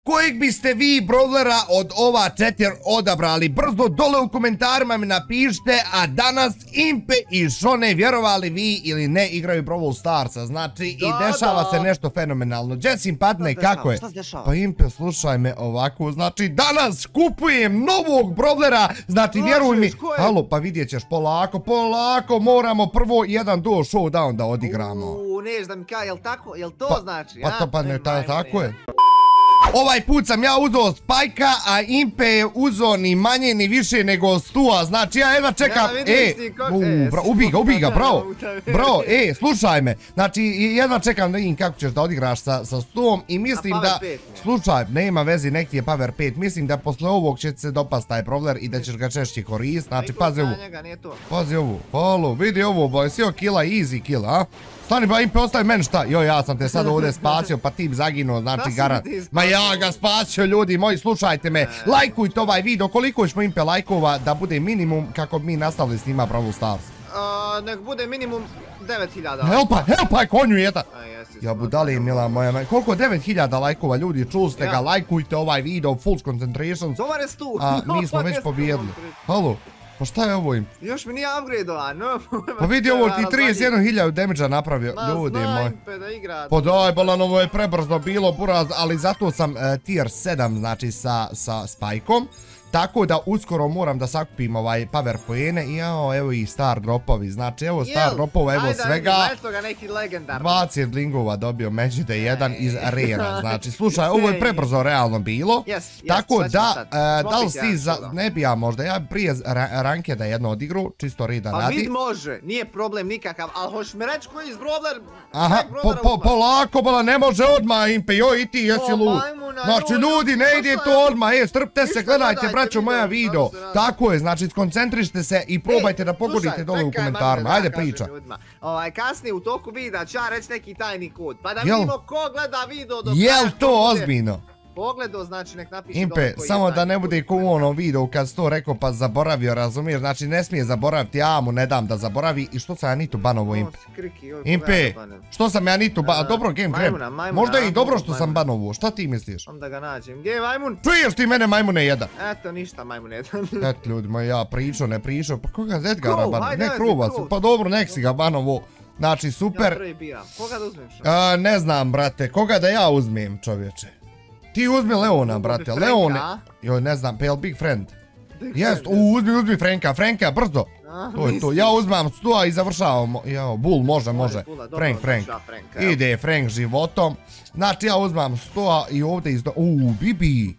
Kojeg biste vi brawlera od ova 4 odabrali? Brzo dole u komentarima mi napišite, a danas Impe i Šone, vjerovali vi ili ne, igraju Brawl Starsa, znači i dešava se nešto fenomenalno. Jessim padne, kako je? Pa Impe, slušaj me ovako, znači danas kupujem novog brawlera, znači vjeruj mi, halo, pa vidjet ćeš polako, moramo prvo jedan duo showdown da odigramo. Neš da mi kaj, jel tako, jel to znači? Pa ne, tako je. Ovaj put sam ja uzeo Spajka, a Impe je uzeo ni manje ni više nego Stua, znači ja jedna čekam, ubij ga, bravo, slušaj me, znači jedna čekam da vidim kako ćeš da odigraš sa Stuom i mislim da, slušaj, nema vezi, nek ti je Power 5, mislim da posle ovog će se dopast taj brawler i da ćeš ga češće korist, znači pazi ovu, halo, vidi ovo, boj, si killa, easy kill, a? Stani ba Impe, ostavi meni šta? Joj, ja sam te sad ovdje spasio, pa ti bi zaginuo, znači garant. Ma ja ga spasio, ljudi moji, slušajte me. Lajkujte ovaj video, koliko ćemo Impe lajkova da bude minimum kako bi mi nastavili s njima Brawl Stars? Nek bude minimum 9000. Helpaj, konju jedan. Ja budali mila moja, koliko 9000 lajkova, ljudi, čuli ste ga, lajkujte ovaj video, full concentration. Zovare Stu. A mi smo već pobijedili. Halo. Pa šta je ovo im? Još mi nije upgrade-ovan, no. Pa vidi ovo ti 31.000 damage-a napravio, ljudi moji. Pa daj, bolan, ovo je prebrzo bilo, buraz, ali zato sam tier 7, znači sa Spajkom. Tako da uskoro moram da sakupim ovaj power poene i evo i star dropovi, znači evo star dropova, evo svega. 20 lingova dobio Magic 1 iz arena, znači slušaj, ovo je prebrzo realno bilo. Tako da li si ne bi ja možda, ja prije rankeda jedno odigru, čisto rida radi. A vid može, nije problem nikakav, ali hoćeš mi reći koji iz brawler? Aha, polako, bola, ne može odmah Impe, joj i ti jesi lud. Znači ljudi, ne ide to odmah, strpte se, gledajte braćo moja video. Tako je, znači skoncentrište se i probajte da pogodite dole u komentarima, ajde priča. Kasnije u toku videa ću ja reći neki tajni kod, pa da vidimo ko gleda video do kraja. Jel to ozbiljno? Pogledao, znači nek napiši Impe, samo da ne bude ko u onom videu kad si to rekao pa zaboravio, razumiješ, znači ne smije zaboraviti, ja mu ne dam da zaboravi i što sam ja nitu banovo Impe? Impe, što sam ja nitu banovo, dobro game grab, možda je i dobro što sam banovo, šta ti misliš? Onda ga nađem, gdje je majmun? Čuješ ti mene majmune jedan? Eto ništa majmun jedan. Eto ljudi moji, ja pričao, ne pričao, pa koga Zedgara banovo, ne Kruvac, pa dobro nek si ga banovo, znači super. Ja prvi biram, koga da uzmem što? Ne znam brate, koga da ja uzmem čovječe? Ti uzmi Leona, brate, Leone, joj ne znam, pa je li Big Friend? Jest, uzmi Franka, brzo. To je to, ja uzmam Stua i završavamo, jao, Bull, može, Frank, ide Frank životom. Znači ja uzmam Stua i ovdje Bibi.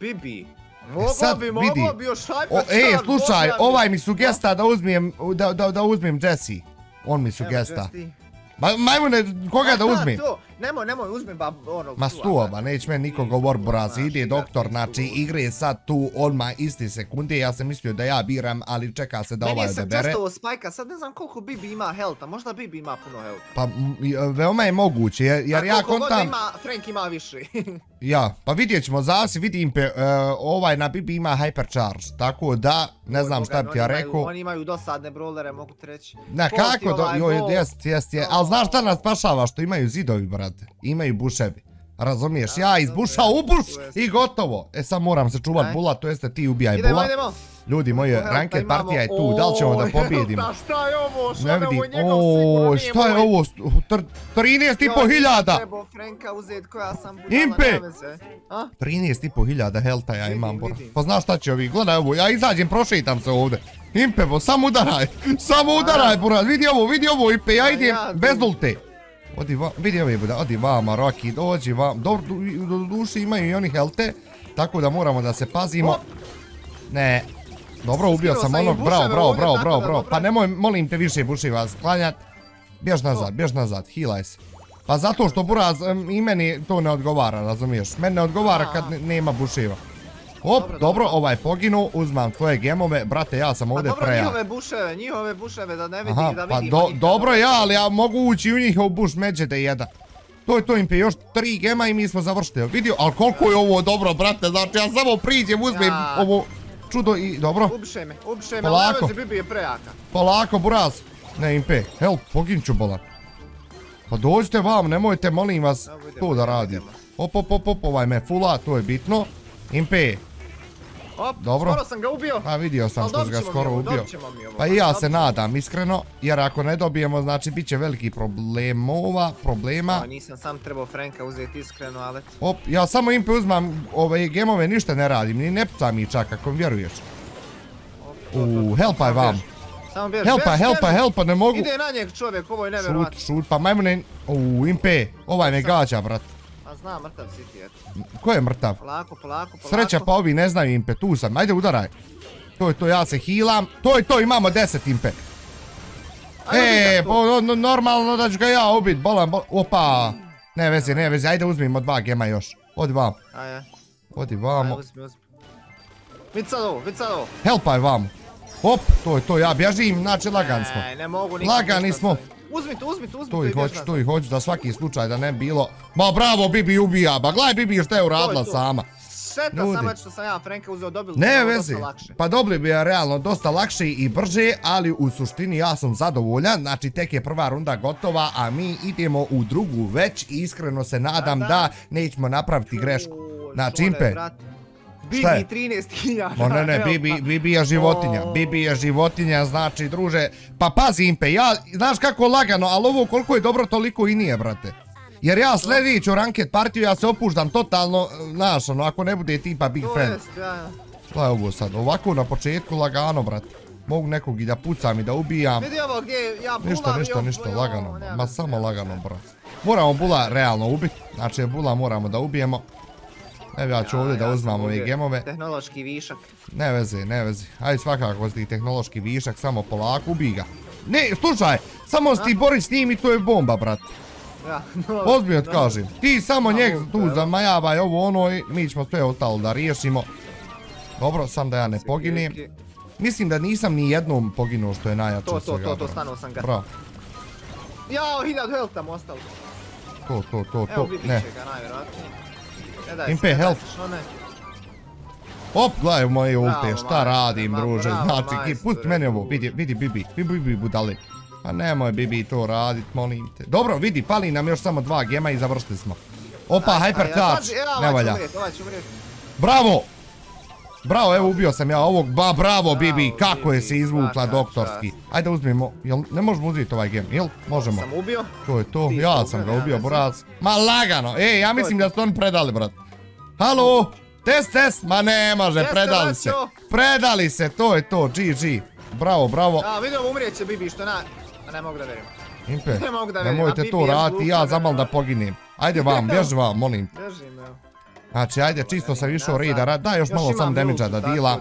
Mogo bi još hyper. Slušaj, ovaj mi sugesta da uzmem Jessie. On mi sugesta. Majmune, koga da uzmem? Nemoj, uzmem onog. Ma Stua, ba, neće meni niko govor, buraz, ide doktor, znači igre je sad tu odmah isti sekunde, ja sam mislio da ja biram, ali čeka se da ovaj odabere. Meni je često Spajka, sad ne znam koliko Bibi ima healtha, možda Bibi ima puno healtha. Pa, veoma je moguće, jer ja kontam... Frank ima više. Ja, pa vidjet ćemo, zasi vidi Impe, ovaj na Bibi ima hypercharge, tako da, ne znam šta bi ti ja rekao. Oni imaju dosadne brawlere, mogu ti reći. Ne, kako, jest, ali znaš šta nas spašava, što imaju zidovi, brate, imaju buševi. Razumiješ, ja iz buša u buš i gotovo. Sad moram se čuvat Bula, to jeste ti ubijaj Bula. Ljudi moji, ranked partija je tu, da li ćemo da pobjedimo? Šta je ovo? Ne vidim, šta je ovo? 13.500! Impe! 13.500 healtha ja imam. Pa znaš šta će ovi, gledaj ovo, ja izađem, prošetam se ovdje. Impe, samo udaraj, buraz, vidi ovo Impe, ja idem bez ulte. Vidi ove bude, odi vama Rocky, dođi vam, do duši imaju i oni helte, tako da moramo da se pazimo. Ne, dobro ubio sam onog, bravo, pa nemoj, molim te više bušiva sklanjat. Bjež nazad, healaj se. Pa zato što buraz, i meni to ne odgovara, razumiješ, meni ne odgovara kad nema bušiva. Op, dobro, ovaj poginu, uzmam tvoje gemove, brate, ja sam ovdje preja. Dobro, njihove buševe, da ne vidim, da vidim. Pa dobro ja, ali ja mogu ući u njihov buš međede jedan. To je to Impe, još 3 gema i mi smo završili. Vidio, ali koliko je ovo dobro, brate, znači ja samo priđem, uzmem ovo čudo i dobro. Ubiše me, ali nevezi Bibi je prejaka. Polako, buraz. Ne Impe, help, pogin ću bolan. Pa dođite vam, nemojte, molim vas, to da radim. Op, ovaj me fula, to je bitno. Impe. Dobro. Skoro sam ga ubio. Pa vidio sam što si ga skoro ubio. Pa i ja se nadam, iskreno, jer ako ne dobijemo, znači bit će veliki problema. Nisam sam trebao Franka uzeti iskreno, ali... Ja samo Impe uzmam ove gemove, ništa ne radim, ni ne pucam mi čak, ako mi vjeruješ. Helpaj vam. Helpa, ne mogu. Ide na njeg čovjek, ovo je nevjerovatno. Šut, pa majmune... Impe, ovaj me gađa, brat. Pa znam, mrtav si ti, eto. Ko je mrtav? Polako. Sreća pa ovi ne znaju Impe, tu sam, ajde udaraj. To je to, ja se healam, to je to, imamo 10 Impe. Normalno da ću ga ja ubit, bolan, opa. Ne vezi, ajde uzmimo 2 gema još. Odi vam. Odi vamo. Vid sad ovo. Helpaj vamo. Hop, to je to, ja bježim, znači lagan smo. Ne mogu nikad. Lagani smo. Uzmi To i hoću, za svaki slučaj da ne bilo. Ma bravo, Bibi ubija, ba gledaj Bibi što je uradila sama. Šeta samo što sam ja Franka uzeo, dobili ne vezi, pa dobili bi je realno dosta lakše i brže, ali u suštini ja sam zadovoljan, znači tek je prva runda gotova, a mi idemo u drugu već i iskreno se nadam da nećemo napraviti grešku. Znači Impe, Bibi 13.000. Ma ne, Bibi je životinja, znači druže, pa pazi Impe, ja, znaš kako lagano, ali ovo koliko je dobro toliko i nije, brate. Jer ja sljedeću ranket partiju, ja se opuštam totalno, znaš, ono, ako ne bude tipa Big Friend. Gledaj ovo sad, ovako na početku lagano, brate. Mogu nekog i da pucam i da ubijam. Vidi ovo gdje ja bulam. Ništa, lagano, ma samo lagano, brate. Moramo bula realno ubiti, znači bula moramo da ubijemo. Evo ja ću ovdje da uzmam ove gemove. Tehnološki višak. Ne vezi. Ajde svakako si tehnološki višak, samo polako, ubij ga. Ne, slušaj, samo si ti bori s njim i to je bomba, brat. Ozbiljno ti kažem. Ti samo njeg tu zamajavaj ovo ono i mi ćemo sve ostalo da riješimo. Dobro, sam da ja ne poginem. Mislim da nisam ni jednom poginuo što je najjače od svega. To, stanuo sam ga. Bravo. Jao, 1000 health mu ostalo. To, evo vidit će ga najvjerojatnije. Impe, health. Op, gledaj moje ulte, šta radim, druže, znači, pusti meni ovo, vidi Bibi budali. Pa nemoj Bibi to radit, molim te. Dobro, vidi, fali nam još samo 2 gema i završili smo. Opa, hypercharge, ne valja. Bravo, evo ubio sam ja ovog, bravo Bibi, kako je se izvukla doktorski. Ajde uzmimo, jel ne možemo uzeti ovaj gem, jel? Možemo. Sam ubio? To je to, ja sam ga ubio, buraz. Ma lagano, ja mislim da su oni predali, brat. Halo, test, ma ne može, predali se, to je to, GG. Bravo. Ja, vidim umrijeće Bibi, što ne mogu da verim. Impe, nemojte to raditi, ja zamal da poginem. Ajde vam, bježi vam, molim. Bježim, evo. Znači, ajde, čisto sam išao rida, daj još malo sam damage-a da dila.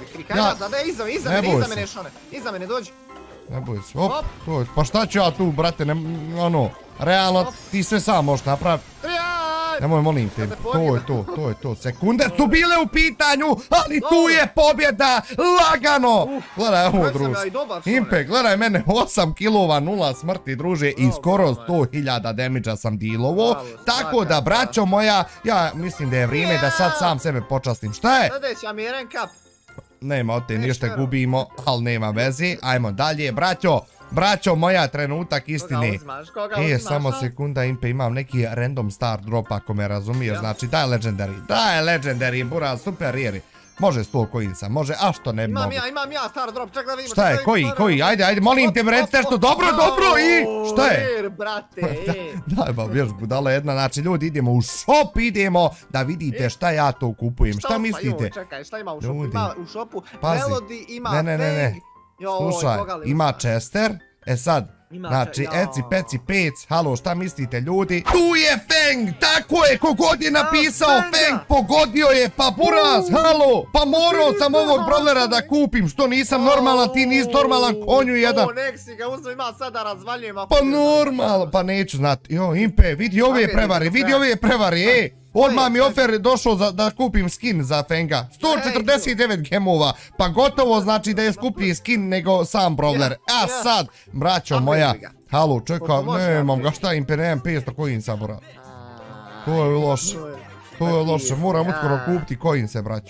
Iza mene, dođi. Ne boj se, pa šta ću ja tu, brate, ono, realno, ti sve sam možeš napraviti. Nemoj, molim te, to je to, sekunde su bile u pitanju, ali tu je pobjeda, lagano! Gledaj ovo, druže, Impe, gledaj mene, 8 kilova, 0 smrti, druže, i skoro 100.000 damage-a sam dilovo, tako da, braćo moja, ja mislim da je vrijeme da sad sam sebe počastim, šta je? Sljedeća mi je rank up. Nema od te ništa gubimo, ali nema veze, ajmo dalje, braćo moja, trenutak istine. Samo sekunda Impe, imam neki random star drop ako me razumiješ, znači daj legendary, buraz, super riri. Može 100 coinsa, može, a što ne mogu. Imam ja star drop, čak da vidimo. Šta je, koji, ajde, molim te recite što, dobro, i šta je? Daj ba, vješ budala jedna, znači ljudi idemo u shop, idemo da vidite šta ja to kupujem, šta mislite? Čekaj, šta ima u shopu? Ima u shopu Melody, ima Fang. Ne, slušaj, ima Chester, sad, znači, eci, peci, pec, halo, šta mislite ljudi? Tu je Fang, tako je, kogod je napisao Fang, pogodio je, pa buraz, halo, pa morao sam ovog brawlera da kupim, što nisam normalan, ti nisi normalan konju jedan. Nek si ga uzeo, ima sad da razvaljujem. Pa normalno, pa neću znati, Impe, vidi ove prevare, odmah mi ofer došao da kupim skin za Fanga. 149 gemova. Pa gotovo znači da je skuplji skin nego sam brawler. A sad, braćo moja. Halo, čekaj, nemam ga, šta Impe, nemam 500 coinsa, bro. To je loše. Moram uskoro kupiti coinse, braćo.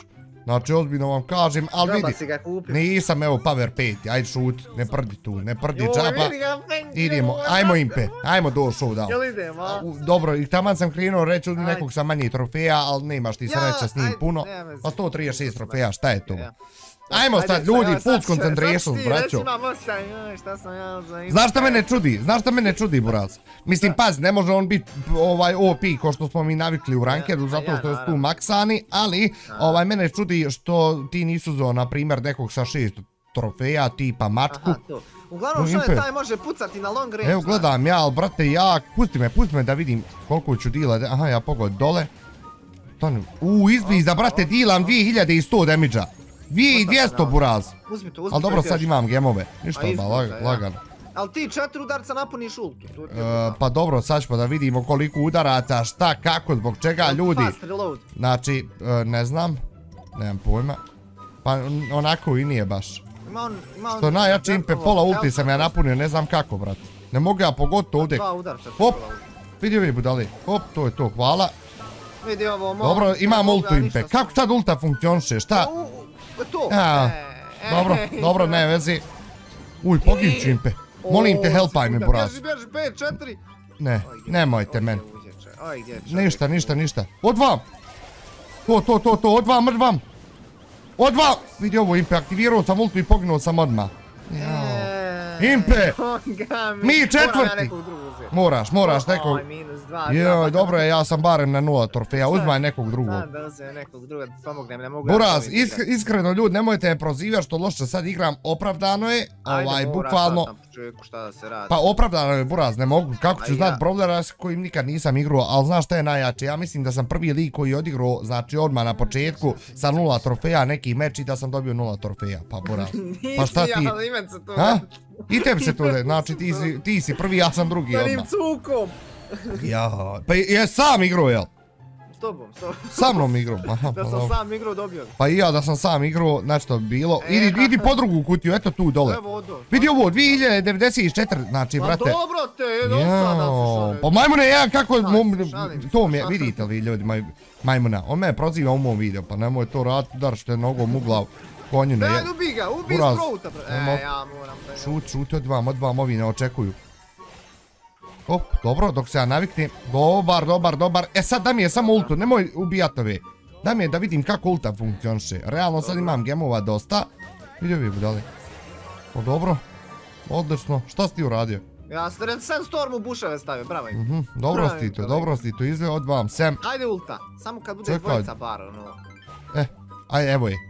Znači, ozbiljno vam kažem, ali Treba vidi. si ga kupio. Nisam, evo, power 5, ajde šut, ne prdi tu, ne prdi Joj, džaba. vidi ga, thank you. Idemo, ajmo Impe, ajmo doći ovdje. Jel idemo, a? Dobro, i taman sam krenuo reći uzmi nekog sa manjih trofeja, ali nemaš ti sreće s njim puno. Pa 136 trofeja, šta je to? Ajmo sad ljudi, full concentration, braćo. Znaš šta mene čudi? Znaš šta mene čudi, Buraz? Mislim, pazi, ne može on biti OP ko što smo mi navikli u rankedu, zato što su tu maksani, ali mene čudi što ti nisu uzeo, na primjer, nekog sa 6 trofeja, tipa mačku. Uglavnom što je taj može pucati na long range. Evo gledam ja, ali brate, pusti me da vidim koliko ću dila, aha, ja pogodim dole. Izbliza, brate, dilam 2100 damage-a. 2200, Buraz. Uzmi to, uzmi to. Ali dobro, sad imam gemove. Ništa, lagano. Ali ti 4 udarca napuniš ultu. Pa dobro, sad ćemo da vidimo koliko udaraca, šta, kako, zbog čega, ljudi. Znači, ne znam, nemam pojma. Pa onako i nije baš. Što najjači Impe, pola ulti sam ja napunio, ne znam kako, brate. Ne mogu ja pogoditi ovdje. Hop, vidio mi budali. Hop, to je to, hvala. Dobro, imam ultu Impe. Kako sad ulta funkcioniše, šta? Dobro, ne vezi. Uj, poginuću Impe. Molim te, helpaj me, Buraz. Bježi, 5, 4. Ne, nemojte men. Ništa. Odvam! To, odvam. Odvam! Vidi ovo Impe, aktivirao sam ultu i poginuo sam odmah. Impe! Mi četvrti! Moraš nekog... Joj, dobro je, ja sam barem na 0 trofeja, uzmaj nekog drugog. Da uzmem nekog drugog, pomognem, ne mogu... Buraz, iskreno ljudi, nemojte me prozivati što loše sad igram, opravdano je, bukvalno... Pa opravdano je, Buraz, ne mogu, kako ću znat brawlera s kojim nikad nisam igrao, ali znaš šta je najjače, ja mislim da sam prvi lik koji je odigrao, znači odmah na početku, sa 0 trofeja neki meč i da sam dobio 0 trofeja, pa Buraz. Pa šta ti... I tebi se to, znači ti si prvi, ja sam drugi odmah. Starim cukom! Pa je sam igrao, jel? S tobom. Sa mnom igrao. Da sam sam igrao dobio. Pa i ja da sam sam igrao, znači to bi bilo. Idi po drugu kutiju, eto tu dole. Vidi ovo, 2094, znači brate. Pa dobro te, dosada se šalim. Pa majmune, ja kako... To mi je, vidite li vi ljudi, majmuna. On me proziva u mom videu, pa nemoj to raditi, udaraš te nogom u glavu. Konjine, Daj, ubi ga, ubi sprouta. Ja moram. Šut, odvam, ovi ne očekuju. Op, dobro, dok se ja naviknem. Dobar. E sad da mi je samo ultu, nemoj ubijat ove. Da mi je da vidim kako ulta funkcioniše. Realno sad imam gemova dosta. Vidio bi budali. O, dobro. Odlično. Šta si ti uradio? Ja sam Storm u buševe stavio, bravo im. Dobro si to izveo, odvam sem. Ajde ulta, samo kad bude dvojica bar, ono. Ajde, evo je.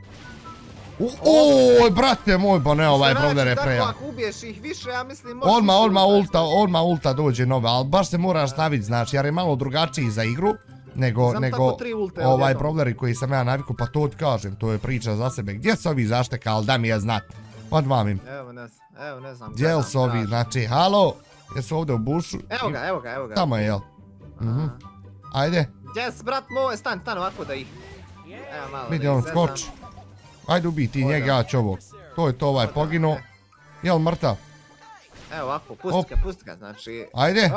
Oj, brate moj, pa ne, ovaj brawler je preja. Ako ubiješ ih više, ja mislim... Odmah ulta dođe nova, ali baš se moraš naviti, znači, jer je malo drugačiji za igru nego ovaj brawleri koji sam ja naviku, pa to ti kažem, to je priča za sebe. Gdje su ovi zaštekali, da mi je znat? Odvam im. Evo, ne znam. Gdje su ovi, znači, halo? Jesu ovdje u bušu? Evo ga. Tamo je, jel? Ajde. Gdje si, brat moj, stan ovako da ih... Vidi on, skoči. Ajde ubij ti njega, ja ću ovog. To je to, ovaj poginuo. Jel mrtav? Evo ovako, pusti ga, znači... Ajde.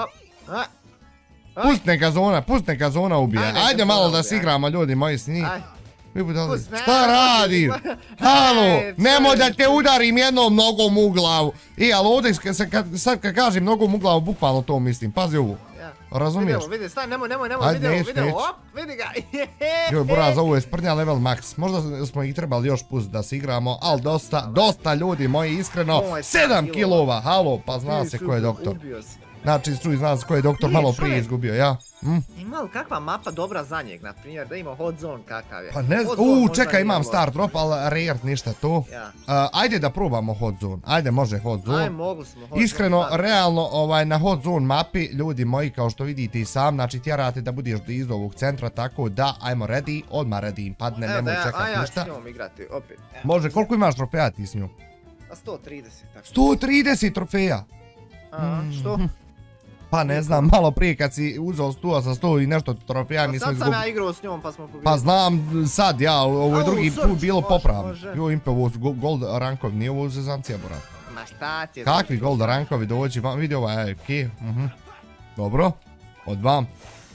Pust neka zona ubije. Ajde malo da se igramo, ljudi moji, s njih. Šta radim? Halo, nemoj da te udarim jednom nogom u glavu. Ali ovdje sad kad kažem nogom u glavu, bukvalno to mislim. Pazi ovo. Razumiješ? Vidi, staj, nemoj, vidi ovo, vidi ga. Joj, Buraz, ovo je sprnja level max. Možda smo ih trebali još pustiti da se igramo, ali dosta ljudi moji, iskreno. 7 kilova, halo, pa zna se ko je doktor. Znači, zna se ko je doktor malo prije izgubio, ja? Ima li kakva mapa dobra za njeg, na primjer, da ima hot zone kakav je? Pa ne znam, čekaj, imam star drop, ali rare ništa tu. Ajde da probamo hot zone, ajde može hot zone. Ajde, mogli smo hot zone. Iskreno, realno, na hot zone mapi, ljudi moji, kao što vidite i sam, znači tjerate da budeš blizu ovog centra, tako da, ajmo ready, odmah ready im padne, nemoj čekat ništa. Ja ću s njom igrati, opet. Može, koliko imaš trofeja ti s njom? 130, tako. 130 trofeja? Što? Pa ne znam, malo prije kad si uzeo 100 sa 100 i nešto trofeja mi smo izgubili. Sad sam ja igrao s njom pa smo pobili. Pa znam sad ja, ovo je drugi put bilo popravno. Jo, Impe, ovo su gold rankovi, nije ovo zezancija, borat. Ma šta ti je? Kakvi gold rankovi dođi, vidi ovaj, ki. Dobro, od vam.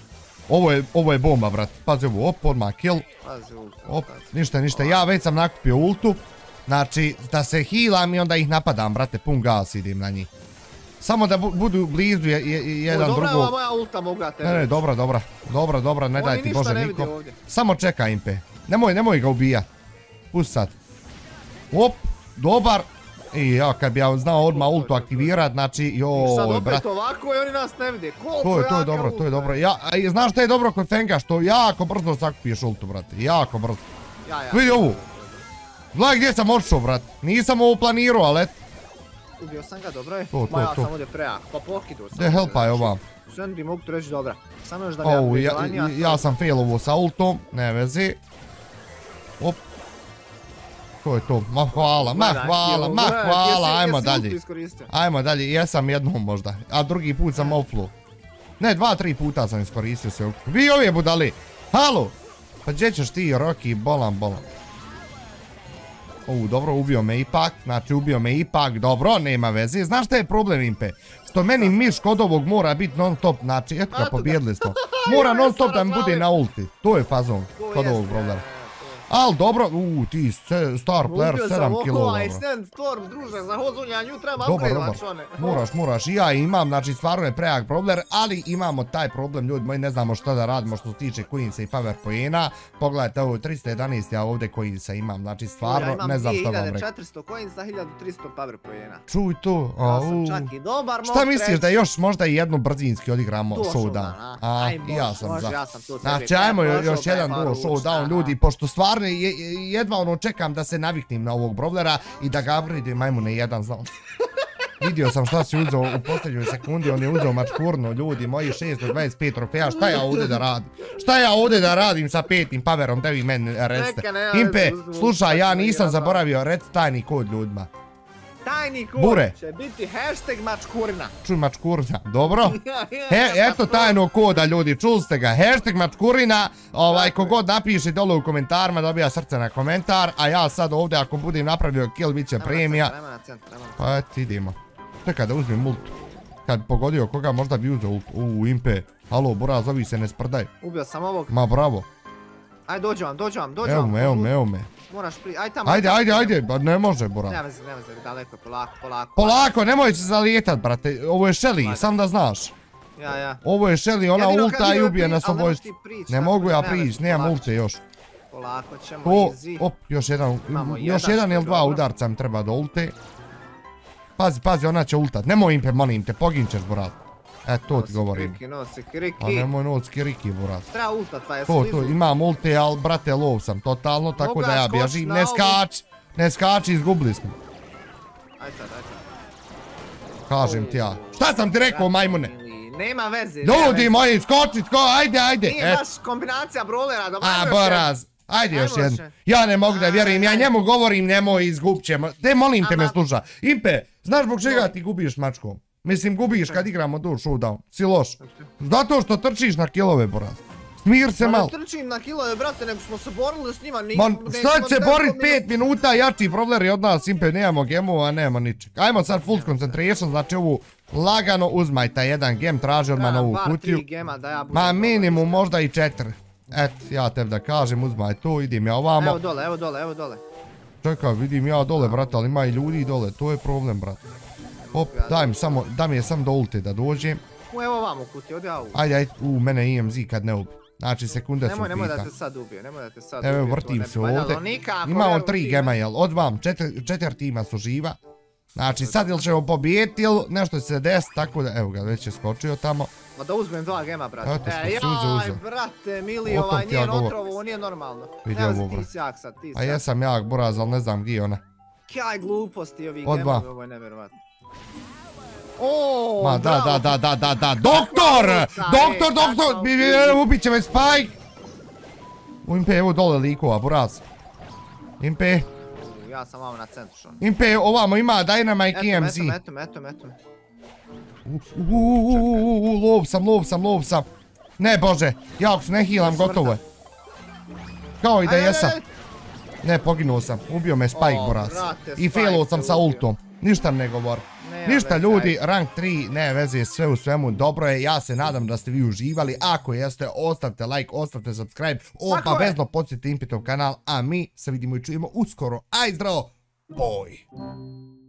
Ovo je bomba, brat. Pazi ovo, op, odmah kill. Pazi ultu. Op, ništa. Ja već sam nakupio ultu. Znači, da se healam i onda ih napadam, brate. Pun gas idem na njih. Samo da budu blizu jedan drugog. Dobra, ova moja ulta mogu da tebe. Ne, dobra, ne daj ti Bože niko. Samo čekaj Impe. Nemoj ga ubijat. Pusti sad. Op, dobar. I ja kad bi ja znao odmah ultu aktivirat, znači joj sad brat. opet ovako i oni nas ne vide. Koliko jaka ulta. To je dobro. Znaš šta je dobro kod Fenga? Što jako brzo sakupiješ ultu, brate. Jako brzo. Vidi ovu. Gledaj gdje sam odšao, brate. Nisam ovo planirao, ali eto. Ubio sam ga, dobro je. To. Ja sam ovdje prejak, pa pokidu sam. Gdje helpa je ova? Sve ti mogu tu reći dobra. Samo još da ga upredjelanija. Ja sam failovo sa ultom, ne vezi. Op. To je to, ma hvala, ajmo dalje, jesam jednom možda, a drugi put sam offlu. Ne, 2-3 puta sam iskoristio se. Vi ove budali, halo! Pa gdje ćeš ti, Rocky, bolam. Dobro, ubio me ipak, dobro, nema veze. Znaš šta je problem, Impe? Što meni miš kod ovog mora biti non stop, znači, eto ga, pobjedili smo. Mora non stop da mi bude na ulti, to je fazon kod ovog problema. Al dobro, ti star player 7 kilo. Ubio sam Storm, druže, za hozuljanju treba upgradovat čone. Moraš, i ja imam, znači stvarno je prejak problem, ali imamo taj problem, ljudi moji, ne znamo što da radimo što se tiče Queensa i power poena. Pogledajte ovo, 311 ja ovdje Queensa imam, znači stvarno ne znam što vam reći. Ja imam 2400 Queensa, 1300 power poena. Čuj to, ja sam čak i dobar, šta misliš da još možda i jedno brzinski odigramo showdown? Ja sam za. Znači ajmo još jedan duo showdown, ljudi, pošto stvarno jedva ono čekam da se naviknem na ovog brawlera i da ga upgradujem majmune jedan znam. Vidio sam šta si uzeo u posljednjoj sekundi, on je uzeo mačkurno, ljudi moji, 625 trofeja, šta ja ovdje da radim? Šta ja ovdje da radim sa 5. powerom, da vi meni recite. Impe, slušaj, ja nisam zaboravio, reci tajni kod ljudima. Tajni kod će biti hashtag mačkurina. Čuj mačkurina, dobro? Eto tajnog koda ljudi, čuli ste ga, hashtag mačkurina, kogod napiše dole u komentarima dobija srce na komentar, a ja sad ovdje ako budem napravio kill bit će premija. Pa eto idemo. Čekaj da uzmem ultu. Kad bi pogodio koga možda bi uzeo ultu. Impe, halo Buraz, ovi se ne sprdaj. Ubio sam ovog. Ma bravo. Aj dođu vam. Evo me. Moraš aj tamo. Ajde, pa ne može Buraz. Ne veze, daleko, polako. Polako, nemoj se zalijetat, brate, ovo je Shelly, sam da znaš. Ja. Ovo je Shelly, ona ulta i ubije nas obojstvo. Ne mogu ja prići, nemam ulte još. Polako ćemo, easy. Op, još jedan ili dva udarca mi treba do ulte. Pazi, ona će ultat, nemoj Impe, molim te, poginčeš, Buraz. To ti govorim. Nosi kriki. A nemoj nosi kriki, Buraz. Treba ultat, pa je slizu. To, imam ulte, ali brate lov sam totalno, tako da ja bježim. Ne skači, izgubili smo. Aj sad. Kažem ti ja. Šta sam ti rekao, majmune? Nema veze. Ljudi moji, skoči, ajde. Nije baš kombinacija brawlera, da A, Buraz. Ajde još jedno. Ja ne mogu da vjerujem, ja njemu govorim nemoj izgubit ćemo. Te molim te me sluša. Impe, znaš zbog čega ti gubiš mačkom? Mislim gubiš kad igramo duo showdown. Si loš. Zato što trčiš na killove, Buraz. Smir se malo. Ne trčim na killove, brate, nego smo se borili s njima. Šta će se borit 5 minuta, jači brawleri od nas, Impe, nemamo gemova, nemamo ničeg. Ajmo sad full concentration, znači ovu lagano uzmaj taj jedan gem, traži odmah novu kutiju. Ma minimum možda i 4. Eto, ja tebi da kažem, uzmaj to, idem ja ovamo. Evo dole. Čekaj, vidim ja dole, brate, ali ima i ljudi dole, to je problem, brate. Op, daj mi je sam do ulte da dođem. Evo ovamo kuti, odi ja u. Ajde, mene EMZ kad ne ubi. Znači sekunde su pika. Nemoj da te sad ubije, Evo, vrtim se ovdje. Imamo 3 gema, jel? Od vam, 4 tima su živa. Znači sad ili ćemo pobijeti ili nešto će se desiti, tako da, evo ga, već je skočio tamo. Ma da uzmem 2 gema, brate. Eto što si uzeo. Brate, mili, ovaj njen otrov, ovo nije normalno. Vidi ovo, brate. A jesam jak, Buraz, ali ne znam gdje je ona. Kaj gluposti ovih gema, ovo je nevjerovatno. Ma da, doktor, ubit će me Spike. Impe, evo dole likova, Buraz. Impe. Ja sam ovamo na centru što. Impe, ovamo ima Dynamite EMZ. Eto me. Lov sam. Ne, Bože, ja ako se ne healam, gotovo je. Kao i da jesam. Ne, poginuo sam, ubio me Spike, Buraz. I failao sam sa ultom. Ništa ne govor. Ništa ljudi, rank 3, ne veze, sve u svemu dobro je. Ja se nadam da ste vi uživali. Ako jeste, ostavite like, ostavite subscribe. Obavezno podsjetite Impetov kanal, a mi se vidimo i čujemo uskoro. Aj zdravo, boj!